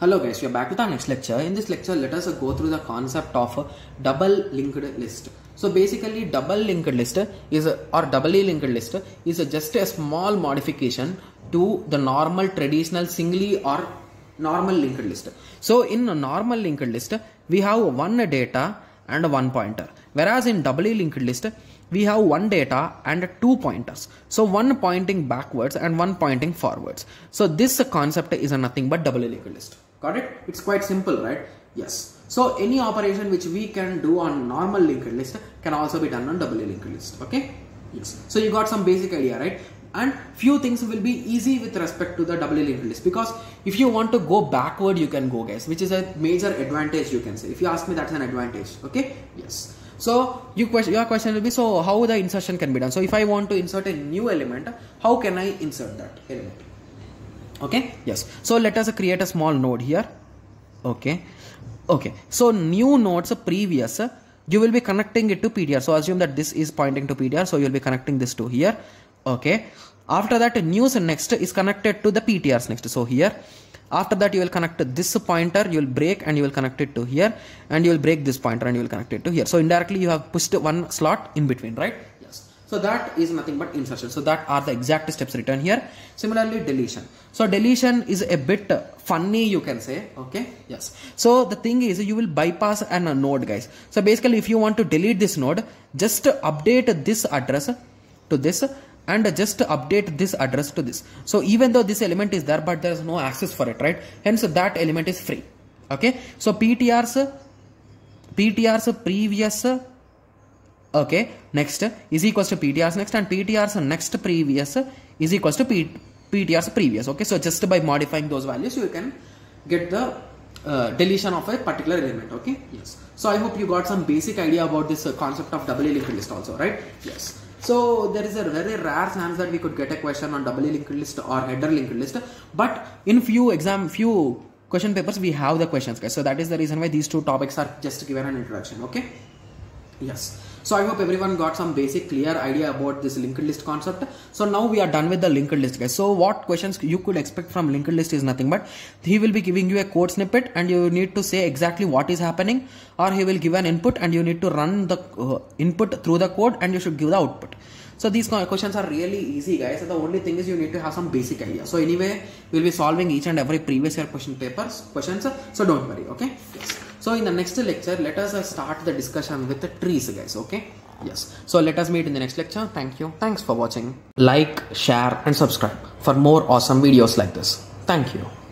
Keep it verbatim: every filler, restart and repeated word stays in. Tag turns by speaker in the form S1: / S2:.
S1: Hello guys, we are back with our next lecture. In this lecture, let us go through the concept of a double linked list. So basically, double linked list is a, or doubly linked list is a, just a small modification to the normal traditional singly or normal linked list. So in a normal linked list, we have one data and one pointer, whereas in doubly linked list, we have one data and two pointers. So one pointing backwards and one pointing forwards. So this concept is a nothing but doubly linked list. Got it? It's quite simple, right? Yes. So any operation which we can do on normal linked list can also be done on doubly linked list. Okay? Yes. So you got some basic idea, right? And few things will be easy with respect to the doubly linked list, because if you want to go backward, you can go, guys, which is a major advantage, you can say. If you ask me, that's an advantage. Okay? Yes. So you question, your question will be, so how the insertion can be done? So if I want to insert a new element, how can I insert that element? Okay, yes. So let us create a small node here. Okay, okay. So new nodes previous, you will be connecting it to P T R. So assume that this is pointing to P T R. So you will be connecting this to here. Okay. After that, news next is connected to the P T Rs next. So here. After that, you will connect this pointer, you will break and you will connect it to here, and you will break this pointer and you will connect it to here. So indirectly you have pushed one slot in between, right? Yes. So that is nothing but insertion. So that are the exact steps written here. Similarly, deletion. So deletion is a bit funny, you can say. Okay. Yes. So the thing is, you will bypass an a node, guys. So basically, if you want to delete this node, just update this address to this, and just update this address to this. So even though this element is there, but there is no access for it, right? Hence that element is free. Okay. So P T Rs, P T Rs previous, okay, next is equals to P T Rs next, and P T Rs next previous is equals to P, PTRs previous. Okay. So just by modifying those values, you can get the uh, deletion of a particular element. Okay. Yes. So I hope you got some basic idea about this uh, concept of doubly linked list also, right? Yes. So there is a very rare chance that we could get a question on doubly linked list or header linked list, but in few exam, few question papers we have the questions, guys. So that is the reason why these two topics are just given an introduction. Okay. Yes. So I hope everyone got some basic clear idea about this linked list concept. So now we are done with the linked list, guys. So what questions you could expect from linked list is nothing but he will be giving you a code snippet and you need to say exactly what is happening, or he will give an input and you need to run the uh, input through the code and you should give the output. So these questions are really easy, guys. So the only thing is you need to have some basic idea. So anyway, we'll be solving each and every previous year question papers questions. So don't worry. Okay. Yes. So in the next lecture, let us start the discussion with the trees, guys. Okay. Yes. So let us meet in the next lecture. Thank you. Thanks for watching. Like, share and subscribe for more awesome videos like this. Thank you.